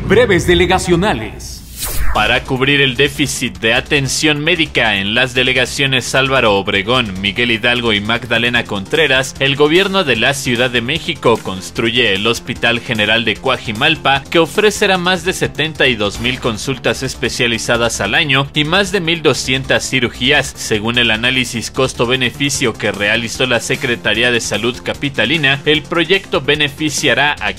Breves delegacionales. Para cubrir el déficit de atención médica en las delegaciones Álvaro Obregón, Miguel Hidalgo y Magdalena Contreras, el gobierno de la Ciudad de México construye el Hospital General de Coajimalpa, que ofrecerá más de 72,000 consultas especializadas al año y más de 1,200 cirugías, según el análisis costo-beneficio que realizó la Secretaría de Salud capitalina. El proyecto beneficiará a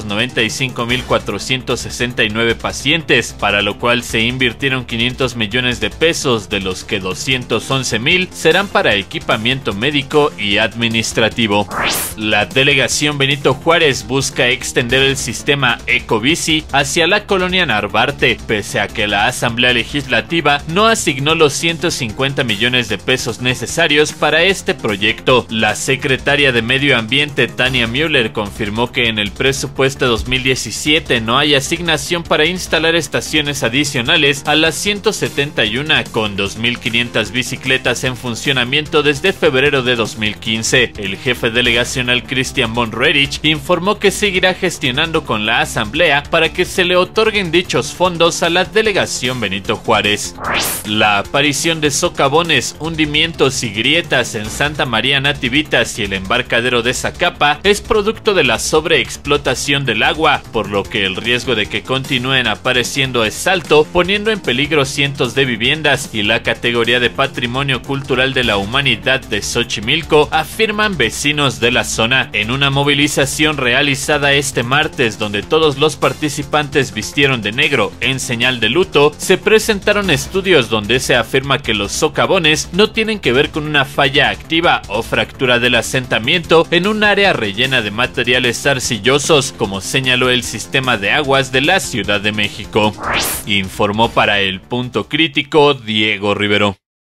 595,469 pacientes, para lo cual se invirtieron 500 millones de pesos, de los que 211,000 serán para equipamiento médico y administrativo. La delegación Benito Juárez busca extender el sistema Ecobici hacia la colonia Narvarte, pese a que la Asamblea Legislativa no asignó los 150 millones de pesos necesarios para este proyecto. La secretaria de Medio Ambiente, Tania Müller, confirmó que en el presupuesto 2017 no hay asignación para instalar estaciones adicionales a las 171, con 2,500 bicicletas en funcionamiento desde febrero de 2015. El jefe delegacional Christian von Roerich informó que seguirá gestionando con la Asamblea para que se le otorguen dichos fondos a la delegación Benito Juárez. La aparición de socavones, hundimientos y grietas en Santa María Nativitas y el embarcadero de Zacapa es producto de la sobreexplotación del agua, por lo que el riesgo de que continúen apareciendo es alto, poniendo en peligro cientos de viviendas y la categoría de Patrimonio Cultural de la Humanidad de Xochimilco, afirman vecinos de la zona. En una movilización realizada este martes, donde todos los participantes vistieron de negro en señal de luto, se presentaron estudios donde se afirma que los socavones no tienen que ver con una falla activa o fractura del asentamiento en un área rellena de materiales arcillosos, como señaló el sistema de aguas de la Ciudad de México. Informó para El Punto Crítico Diego Rivero.